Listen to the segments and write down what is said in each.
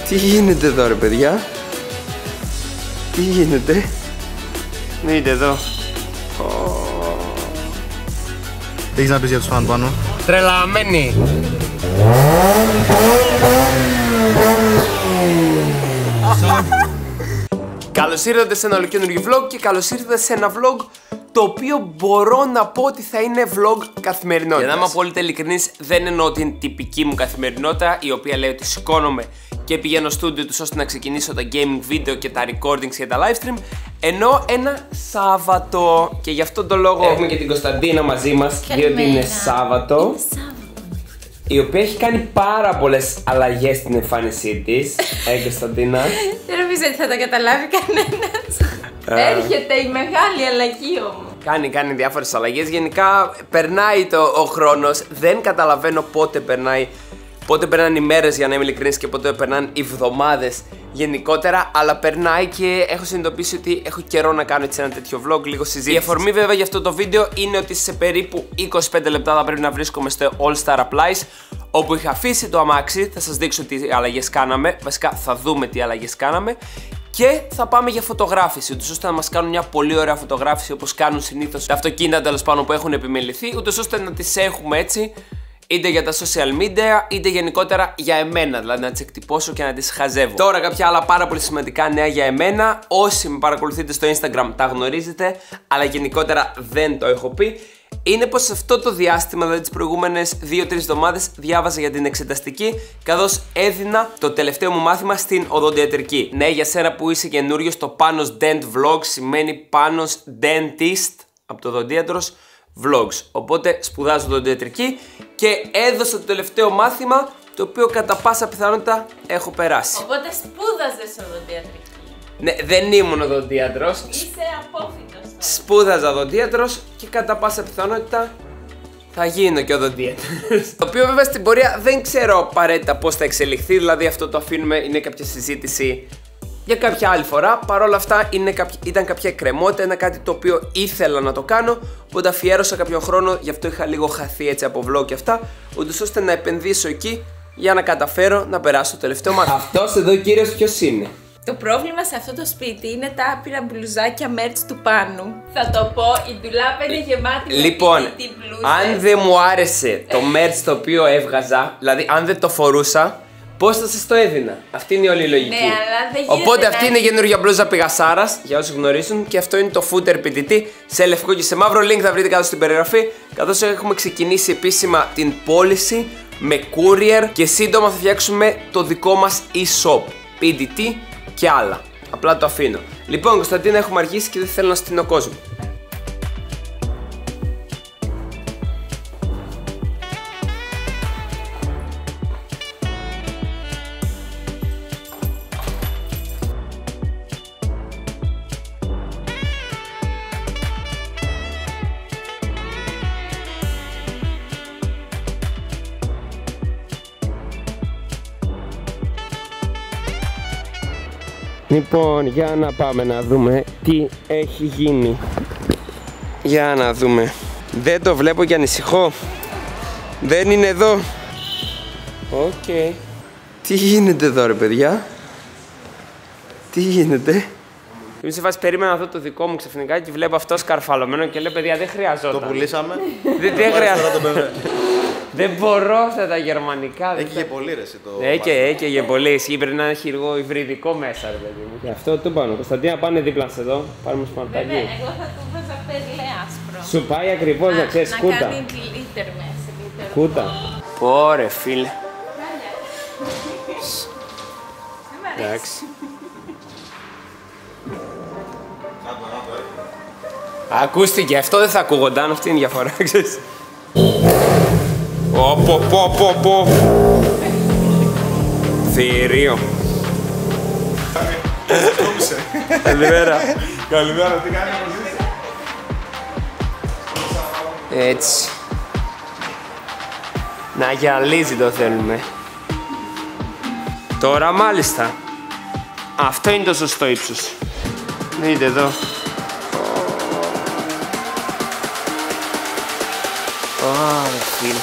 Τι γίνεται εδώ ρε παιδιά? Τι γίνεται? Δείτε εδώ. Τι έχεις να πεις για τους φαν πάνω? Τρελαμένοι. Καλώς ήρθατε σε ένα ολοκαινούργιο vlog και καλώς ήρθατε σε ένα vlog το οποίο μπορώ να πω ότι θα είναι vlog καθημερινότητας. Για να είμαι απόλυτα ειλικρινής, δεν εννοώ την τυπική μου καθημερινότητα, η οποία λέει ότι σηκώνομαι και πηγαίνω στο στούντιο τους ώστε να ξεκινήσω τα gaming βίντεο και τα recordings και τα live stream. Ενώ ένα Σάββατο. Και γι' αυτόν τον λόγο έχουμε και την Κωνσταντίνα μαζί μας, διότι είναι Σάββατο. Η οποία έχει κάνει πάρα πολλές αλλαγές στην εμφάνισή της. Κωνσταντίνα. Δεν νομίζω ότι θα τα καταλάβει κανένας. Έρχεται η μεγάλη αλλαγή όμως. Κάνει διάφορες αλλαγές. Γενικά περνάει ο χρόνος. Δεν καταλαβαίνω πότε περνάει. Πότε περνάνε οι μέρες, για να είμαι ειλικρινής, και πότε περνάνε οι εβδομάδες γενικότερα. Αλλά περνάει και έχω συνειδητοποιήσει ότι έχω καιρό να κάνω έτσι ένα τέτοιο vlog, λίγο συζήτηση. Η αφορμή βέβαια για αυτό το βίντεο είναι ότι σε περίπου 25 λεπτά θα πρέπει να βρίσκομαι στο All Star Applies, όπου είχα αφήσει το αμάξι. Θα σας δείξω τι αλλαγές κάναμε. Βασικά θα δούμε τι αλλαγές κάναμε. Και θα πάμε για φωτογράφηση, ούτως ώστε να μας κάνουν μια πολύ ωραία φωτογράφηση, όπως κάνουν συνήθως τα αυτοκίνητα τέλος πάντων που έχουν επιμεληθεί, ούτως ώστε να τις έχουμε έτσι. Είτε για τα social media, είτε γενικότερα για εμένα, δηλαδή να τις εκτυπώσω και να τις χαζεύω. Τώρα κάποια άλλα πάρα πολύ σημαντικά νέα για εμένα. Όσοι με παρακολουθείτε στο Instagram τα γνωρίζετε, αλλά γενικότερα δεν το έχω πει. Είναι πως αυτό το διάστημα, δηλαδή τις προηγούμενες 2-3 εβδομάδες, διάβαζα για την εξεταστική, καθώς έδινα το τελευταίο μου μάθημα στην οδοντιατρική. Ναι, για σένα που είσαι καινούριος, το Panos Dent Vlog σημαίνει Panos Dentist, από το οδοντίατρος Vlogs. Οπότε σπουδάζω οδοντιατρική και έδωσα το τελευταίο μάθημα, το οποίο κατά πάσα πιθανότητα έχω περάσει. Οπότε σπούδαζες οδοντιατρική. Ναι, δεν ήμουν οδοντίατρος. Είσαι απόφοιτος. Σπούδαζα οδοντίατρος και κατά πάσα πιθανότητα θα γίνω και οδοντίατρος. Το οποίο βέβαια στην πορεία δεν ξέρω απαραίτητα πώς θα εξελιχθεί, δηλαδή αυτό το αφήνουμε, είναι κάποια συζήτηση για κάποια άλλη φορά. Παρ' όλα αυτά ήταν κάποια εκκρεμότητα, είναι κάτι το οποίο ήθελα να το κάνω, οπότε αφιέρωσα κάποιον χρόνο, γι' αυτό είχα λίγο χαθεί έτσι από vlog και αυτά, ούτως ώστε να επενδύσω εκεί για να καταφέρω να περάσω το τελευταίο μάθημα. Αυτός εδώ κύριος ποιος είναι? Το πρόβλημα σε αυτό το σπίτι είναι τα άπειρα μπλουζάκια merch του Πάνου. Θα το πω, η ντουλάπα είναι γεμάτη με ποιητή μπλούζες. Αν δεν μου άρεσε το merch το οποίο έβγαζα, δηλαδή αν δεν το φορούσα, πώς θα σας το έδινα? Αυτή είναι όλη η λογική. Ναι, αλλά δεν γίνεται. Οπότε αυτή είναι η καινούργια μπλούζα Πηγασάρας, για όσους γνωρίζουν, και αυτό είναι το footer PTT σε λευκό και σε μαύρο. Link θα βρείτε κάτω στην περιγραφή. Καθώς έχουμε ξεκινήσει επίσημα την πώληση με courier και σύντομα θα φτιάξουμε το δικό μας e-shop PTT και άλλα. Απλά το αφήνω. Λοιπόν, Κωνσταντίνα, έχουμε αργήσει και δεν θέλω να στείλω κόσμο. Λοιπόν, για να πάμε να δούμε τι έχει γίνει. Για να δούμε. Δεν το βλέπω και ανησυχώ. Δεν είναι εδώ. Οκ. Τι γίνεται εδώ ρε παιδιά? Τι γίνεται? Είμαι σε φάση, περίμενα να δω το δικό μου ξαφνικά και βλέπω αυτό σκαρφαλωμένο και λέω παιδιά δεν χρειαζόταν. Το πουλήσαμε. Δεν χρειαζόταν. Δεν μπορώ αυτά τα γερμανικά. Έκαιγε πολύ ρε εσύ το. Έκαιγε πολύ. Ισχύει, πρέπει να έχει λίγο υβριδικό μέσα, ρε παιδί μου. Γι' αυτό το πάνω. Κωνσταντίνα, πάνε δίπλα σε εδώ. Πάρουμε σπαρτάκι. Βέβαια, εγώ θα του βάζα πέρλε άσπρο. Σου πάει ακριβώς να ξέρεις, κούτα. Να κάνει λίτερ μέσα. Κούτα. Πόρε φίλε. Εντάξει. Ακούστηκε, αυτό δεν θα ακούγονταν, αυτή είναι η διαφορά, ξέρεις. Πω. Θηρίο. Καλημέρα. Καλημέρα, τι κάνει μαζί? Έτσι. Να γυαλίζει το θέλουμε. Τώρα μάλιστα. Αυτό είναι το σωστό ύψος. Δείτε εδώ. Ωραία φίλε.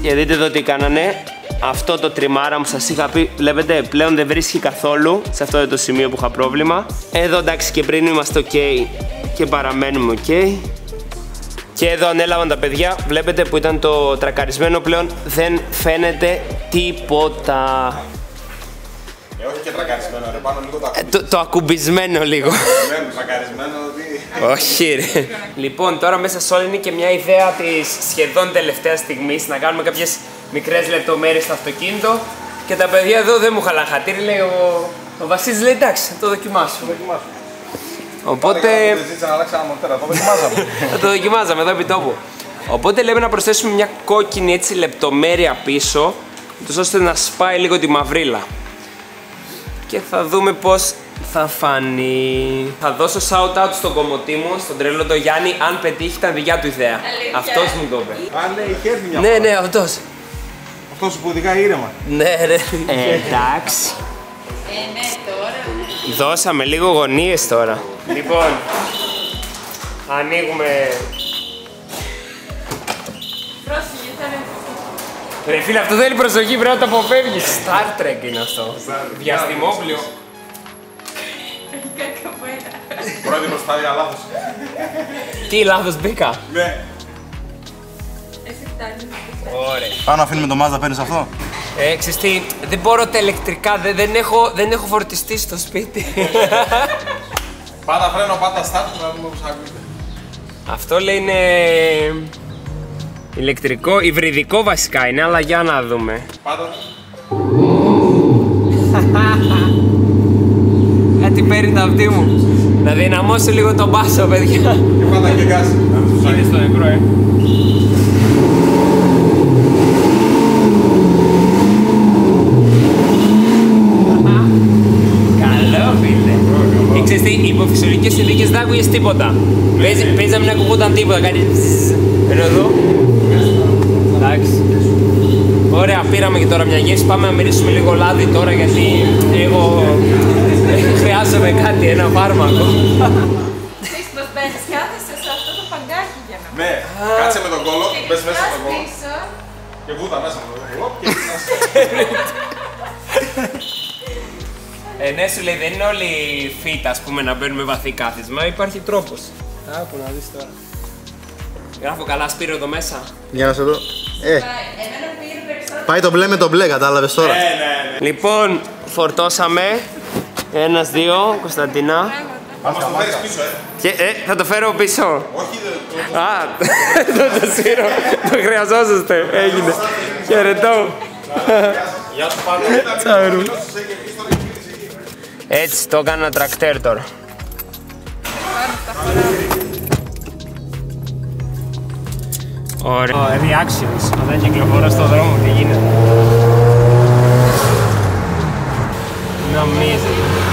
Και δείτε εδώ τι κάνανε. Αυτό το τριμάρα που σας είχα πει, βλέπετε, πλέον δεν βρίσκει καθόλου. Σε αυτό το σημείο που είχα πρόβλημα. Εδώ εντάξει και πριν είμαστε ok και παραμένουμε ok. Και εδώ ανέλαβαν τα παιδιά, βλέπετε που ήταν το τρακαρισμένο, πλέον δεν φαίνεται τίποτα. Όχι και τρακαρισμένο, ρε, πάνω λίγο το ακουμπισμένο λίγο. Τρακαρισμένο, όχι ρε. Λοιπόν, τώρα μέσα σε όλα είναι και μια ιδέα της σχεδόν τελευταίας στιγμής να κάνουμε κάποιες μικρές λεπτομέρειες στο αυτοκίνητο. Και τα παιδιά εδώ δεν μου χαλάνε χατήρι, λέει ο Βασίλης, λέει εντάξει, θα το δοκιμάσω. Οπότε. Θα το δοκιμάζαμε εδώ επί τόπου. Οπότε λέμε να προσθέσουμε μια κόκκινη έτσι λεπτομέρεια πίσω, ώστε να σπάει λίγο τη μαυρίλα. Και θα δούμε πώς θα φανεί. Θα δώσω shout out στον κομμωτή μου, στον τρελό το Γιάννη, αν πετύχει ήταν δικιά του ιδέα. Αυτός μου το είπε. Αν λέει είχε έρθει μια φορά. Ναι, αυτός. Αυτός που οδηγάει ήρεμα. Ναι, ρε. Εντάξει. Ναι, τώρα. Δώσαμε λίγο γωνίες τώρα. Λοιπόν, ανοίγουμε. Πρόσεχε, θα είναι. Ρε φίλε, αυτό θέλει προσοχή, πρέπει να το αποφεύγεις. Star Trek είναι αυτό. Διαστημόπλιο. Έχει κάτι καμπέρα. Πρώτη προστάδια λάθος. Τι λάθος μπήκα. Ναι. Εσύ φτάνει. Ωραία. Πάνω αφήνουμε το Mazda, παίρνεις αυτό. Ξέρεις τι, δεν μπορώ τα ηλεκτρικά, δεν έχω φορτιστή στο σπίτι. Πάτα φρένο, πάτα start, να δούμε πώς ακούγεται. Αυτό λέει είναι ηλεκτρικό, υβριδικό βασικά είναι, αλλά για να δούμε. Πάτα. Κάτι παίρνει τα αυτή μου. Να δυναμώσω λίγο τον μπάσο, παιδιά. Και πάτα και γκάζι. Είναι στο νεκρό, Καλό, φίλε. Ξέρεις τι, υπό φυσιολογικές συνθήκες δεν άκουγες τίποτα. Παίζει να μην ακουγόταν τίποτα, κάτι ενώ εδώ. Εντάξει. Ωραία, πήραμε και τώρα μια γεύση. Πάμε να μυρίσουμε λίγο λάδι τώρα γιατί εγώ χρειάζομαι κάτι, ένα φάρμακο. Ξέρεις πως μπαίνεις και άθεσαι σε αυτό το παγκάκι για να Ναι, κάτσε με τον κόλλο, και μπες μέσα κοιτάς στον κόλλο. πίσω. Και βούτα μέσα με τον κόλλο. Ναι, σου λέει δεν είναι όλοι fit, ας πούμε, να μπαίνουμε βαθύ κάθισμα. Υπάρχει τρόπος. Άκου να δεις τώρα. Γράφω καλά, Σπύρο εδώ μέσα. Για να σε δω. Εμένα πήρε περισσότερο. Πάει το μπλε με το μπλε, κατάλαβες τώρα. Λοιπόν, φορτώσαμε. Ένας, δύο, Κωνσταντίνα. Ας το φέρεις πίσω, Και θα το φέρω πίσω. Όχι, Το Σπύρο, το χρειαζόσαστε. Έγινε. Χαιρετώ. Γεια σου Πάνο. Τσαουρού. Έτσι το έκανα τρακτέρ τώρα. Ωραία. Reactions. Όταν κυκλοφορώ στον δρόμο, τι γίνεται. Νομίζετε.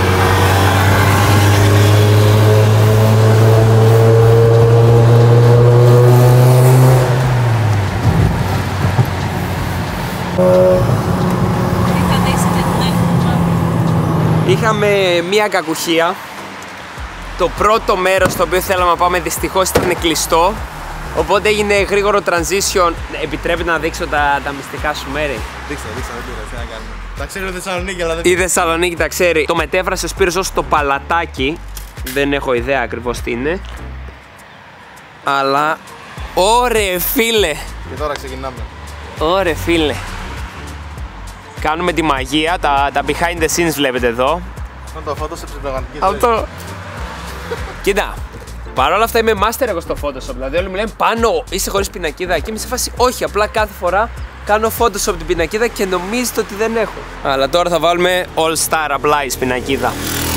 Είχαμε μία κακουχία. Το πρώτο μέρος στο οποίο θέλαμε να πάμε δυστυχώς ήταν κλειστό. Οπότε έγινε γρήγορο transition. Επιτρέπεται να δείξω τα μυστικά σου μέρη. Δείξτε, δεν πειράζει, τι να κάνουμε. Τα ξέρει η Θεσσαλονίκη, αλλά δεν. Η Θεσσαλονίκη τα ξέρει. Το μετέφρασε ο Σπύρος ως το παλατάκι. Δεν έχω ιδέα ακριβώς τι είναι. Αλλά. Ωρε φίλε! Και τώρα ξεκινάμε. Ωρε φίλε! Κάνουμε τη μαγεία, τα behind the scenes βλέπετε εδώ. Αυτό το φώτο σε ψευδογανική ζωή. Αυτό. Κοίτα, παρόλα αυτά είμαι master εγώ στο Photoshop. Δηλαδή όλοι μου λένε πάνω είσαι χωρίς πινακίδα και είμαι σε φάση όχι, απλά κάθε φορά κάνω Photoshop την πινακίδα και νομίζετε ότι δεν έχω. Αλλά τώρα θα βάλουμε All Star απλά η πινακίδα.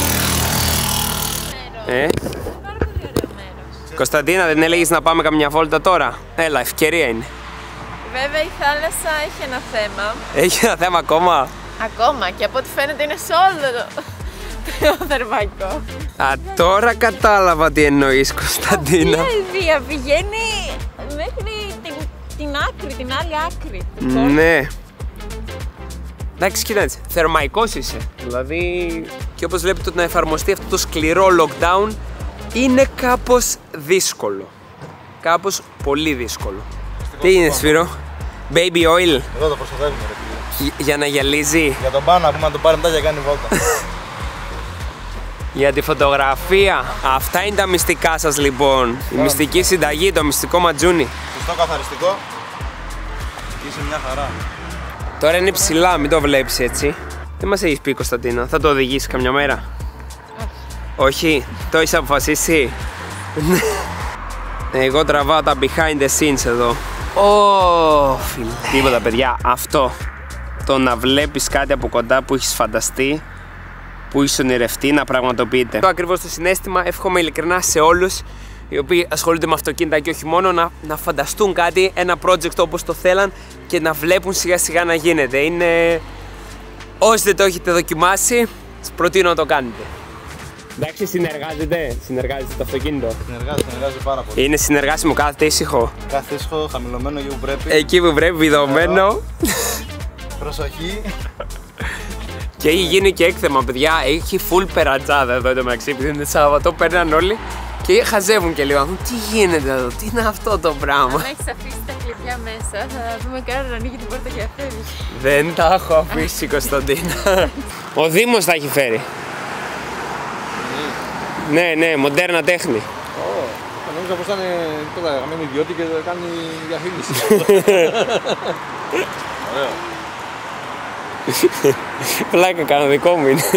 Κωνσταντίνα, δεν έλεγες να πάμε καμιά βόλτα τώρα? Έλα, ευκαιρία είναι. Βέβαια η θάλασσα έχει ένα θέμα. Έχει ένα θέμα ακόμα. Ακόμα και από ό,τι φαίνεται είναι σε όλο το θερμαϊκό. Α, τώρα κατάλαβα τι εννοείς, Κωνσταντίνα. Η βία πηγαίνει μέχρι την άκρη, την άλλη άκρη. Ναι. Εντάξει, κοίταξε, θερμαϊκός είσαι. Δηλαδή, και όπως βλέπετε να εφαρμοστεί αυτό το σκληρό lockdown είναι κάπως δύσκολο. Κάπως πολύ δύσκολο. Τι είναι, Σπύρο? Baby oil. Εδώ το προστατεύουμε, ρε. Για να γυαλίζει. Για τον πάνω, να το πάρει μετά και κάνει βόλτα. Για τη φωτογραφία. Αυτά είναι τα μυστικά σας λοιπόν. Η μυστική συνταγή, το μυστικό ματζούνι. Πιστό καθαριστικό. Είσαι μια χαρά. Τώρα είναι ψηλά, μην το βλέπεις έτσι. Δεν μας έχεις πει, Κωνσταντίνα, θα το οδηγήσεις καμιά μέρα? Όχι, το έχεις αποφασίσει? Εγώ τραβάω τα behind the scenes εδώ. Φίλε. Τίποτα παιδιά, αυτό. Το να βλέπεις κάτι από κοντά που έχεις φανταστεί, που έχεις ονειρευτεί, να πραγματοποιείται. Το ακριβώς το συναίσθημα εύχομαι ειλικρινά σε όλους οι οποίοι ασχολούνται με αυτοκίνητα και όχι μόνο, να φανταστούν κάτι, ένα project όπως το θέλαν και να βλέπουν σιγά σιγά να γίνεται. Είναι... Όσοι δεν το έχετε δοκιμάσει, σας προτείνω να το κάνετε. Εντάξει, συνεργάζεται το αυτοκίνητο. Συνεργάζεται πάρα πολύ. Είναι συνεργάσιμο, κάθεται ήσυχο. Κάθε ήσυχο, χαμηλωμένο εκεί που πρέπει. Εκεί που πρέπει, βιδωμένο. Προσοχή. Και έχει γίνει και έκθεμα, παιδιά. Έχει full περατζάδα εδώ το μεταξύ. Επειδή είναι Σάββατο, παίρνουν όλοι και χαζεύουν και λίγο. Τι γίνεται εδώ, τι είναι αυτό το πράγμα. Αν έχεις αφήσει τα κλειδιά μέσα, θα δούμε κάνα να ανοίγει την πόρτα και να φεύγει. Δεν τα έχω αφήσει, Κωνσταντίνα. Ο Δήμος τα έχει φέρει. Ναι, μοντέρνα τέχνη. Νόμιζα πως ήταν τώρα γαμμένο ιδιώτη και κάνει διαφήμιση. Ωραίο. Πλάκα κάνω, δικό μου είναι.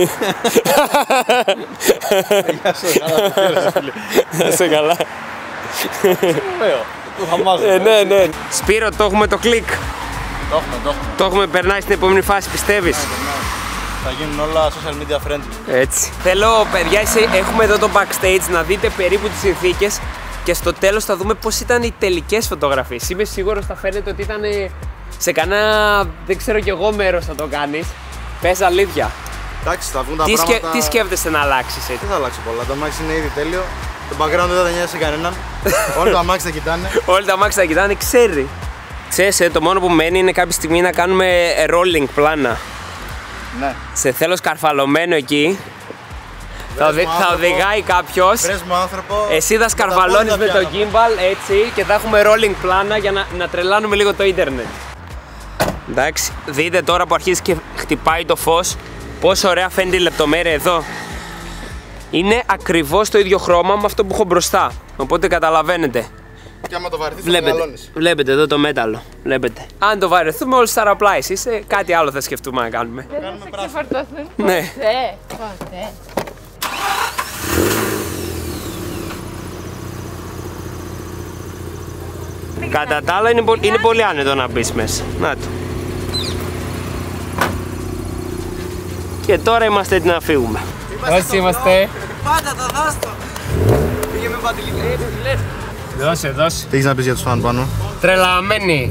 Γεια σου, καλά, φίλε. Να είσαι καλά. Ωραίο. Το χαμάζω. Ναι. Σπύρο, το έχουμε το κλικ. Το έχουμε. Το έχουμε περνάει στην επόμενη φάση, πιστεύεις? Θα γίνουν όλα social media friendly. Έτσι. Θέλω, παιδιά, έχουμε εδώ το backstage να δείτε περίπου τις συνθήκες και στο τέλος θα δούμε πώς ήταν οι τελικές φωτογραφίες. Είμαι σίγουρος θα φαίνεται ότι ήταν σε κανένα, δεν ξέρω κι εγώ, μέρος θα το κάνεις. Πες αλήθεια. Εντάξει, θα βγουν τα πράγματα. Τι σκέφτεσαι να αλλάξεις έτσι? Δεν θα αλλάξει πολλά. Το αμάξι είναι ήδη τέλειο. Το background δεν θα νοιάζει κανέναν. Όλοι τα αμάξι θα κοιτάνε. Όλοι τα αμάξι θα κοιτάνε, ξέρει. Ξέρεις, το μόνο που μένει είναι κάποια στιγμή να κάνουμε rolling πλάνα. Ναι. Σε θέλω σκαρφαλωμένο εκεί. Θα οδηγάει κάποιος. Βρες μου άνθρωπο. Εσύ θα σκαρφαλώνεις με το gimbal έτσι και θα έχουμε rolling πλάνα για να τρελάνουμε λίγο το ίντερνετ. Εντάξει, δείτε τώρα που αρχίζει και χτυπάει το φως πόσο ωραία φαίνεται η λεπτομέρεια εδώ. Είναι ακριβώς το ίδιο χρώμα με αυτό που έχω μπροστά. Οπότε καταλαβαίνετε. Και άμα το βαρεθείς θα μεγαλώνεις. Βλέπετε εδώ το μέταλλο. Βλέπετε. Αν το βαρεθούμε όλοι στα ραπλάις είσαι, κάτι άλλο θα σκεφτούμε να κάνουμε. Δεν θα σε ξεφορτωθούν Ναι. ποτέ. Κατά τα άλλα είναι πολύ άνετο να μπεις μέσα. Να το. Και τώρα είμαστε έτοιμοι να φύγουμε. Όσοι είμαστε. Πάντα το δώστο. Πήγε με Δώσε. Τι έχεις να πεις για τους φαν πάνω? Τρελαμένοι.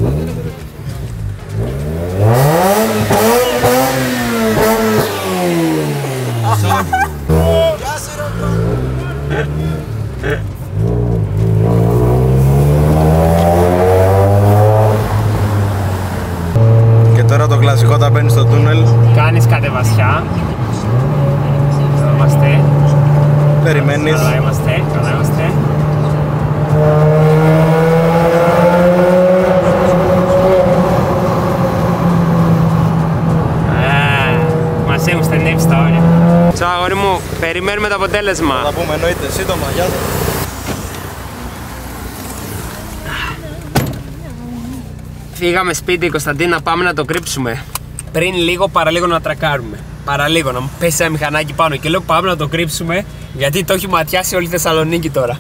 Και τώρα το κλασικό, όταν μπαίνεις στο τούνελ. Κάνεις κατεβασιά. Εδώ είμαστε. Περιμένεις. Καλά είμαστε. Μας έχουν στενεύσει τα όρια. Τσau αγόρι μου, περιμένουμε το αποτέλεσμα. Θα πούμε εννοείται, σύντομα, γεια σας. Φύγαμε σπίτι, Κωνσταντίνα, πάμε να το κρύψουμε. Πριν λίγο, παραλίγο να τρακάρουμε. Παραλίγο, να μου πέσει ένα μηχανάκι πάνω. Και λέω πάμε να το κρύψουμε, γιατί το έχει ματιάσει όλη η Θεσσαλονίκη τώρα.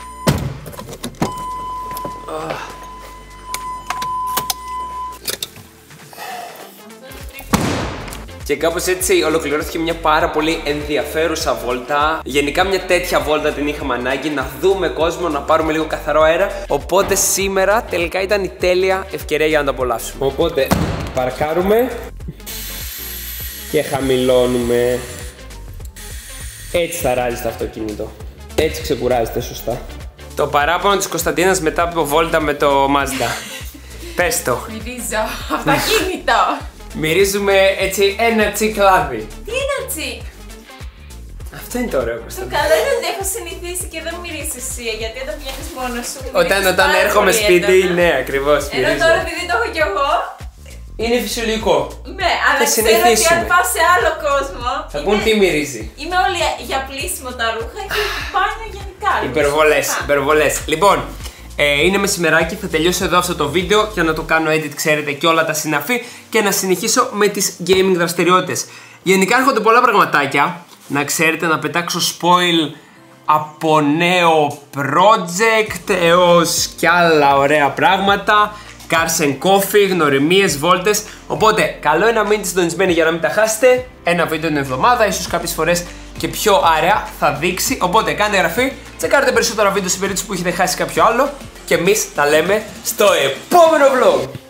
Και κάπως έτσι ολοκληρώθηκε μια πάρα πολύ ενδιαφέρουσα βόλτα. Γενικά μια τέτοια βόλτα την είχαμε ανάγκη, να δούμε κόσμο, να πάρουμε λίγο καθαρό αέρα. Οπότε σήμερα τελικά ήταν η τέλεια ευκαιρία για να το απολαύσουμε. Οπότε παρκάρουμε και χαμηλώνουμε. Έτσι θα ράζει το αυτοκίνητο. Έτσι ξεκουράζεται σωστά. Το παράπονο της Κωνσταντίνας μετά από βόλτα με το Mazda. Πες το. Μυρίζω αυτοκίνητο. Μυρίζουμε έτσι ένα τσικ λάδι. Τι είναι τσικ? Αυτό είναι το ωραίο. Το καλό είναι ότι έχω συνηθίσει και δεν μυρίζει εσύ, γιατί όταν βγαίνεις μόνος σου. Όταν έρχομαι σπίτι, ναι, ακριβώς. Ενώ τώρα επειδή το έχω κι εγώ. Είναι φυσιολογικό. Ναι, αλλά ξέρω ότι αν πάω σε άλλο κόσμο. Θα πούν τι μυρίζει. Είμαι όλη για πλήσιμο τα ρούχα και μπάνιο γενικά. Υπερβολές. Λοιπόν, είναι μεσημεράκι, θα τελειώσω εδώ αυτό το βίντεο για να το κάνω edit, ξέρετε, και όλα τα συναφή και να συνεχίσω με τις gaming δραστηριότητες. Γενικά έρχονται πολλά πραγματάκια. Να ξέρετε, να πετάξω spoil από νέο project έως κι άλλα ωραία πράγματα. Cars and Coffee, γνωριμίες, βόλτες. Οπότε, καλό είναι να μείνετε συντονισμένοι για να μην τα χάσετε. Ένα βίντεο την εβδομάδα, ίσως κάποιες φορές και πιο αραιά θα δείξει. Οπότε, κάντε εγγραφή, τσεκάρετε περισσότερα βίντεο σε περίπτωση που έχετε χάσει κάποιο άλλο. Και εμείς τα λέμε στο επόμενο vlog.